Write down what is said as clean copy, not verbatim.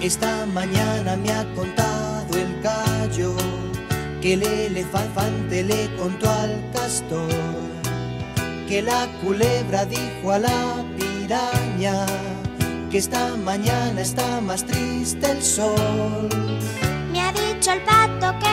Esta mañana me ha contado el gallo que el elefante le contó al castor que la culebra dijo a la piraña que esta mañana está más triste el sol. Me ha dicho el pato que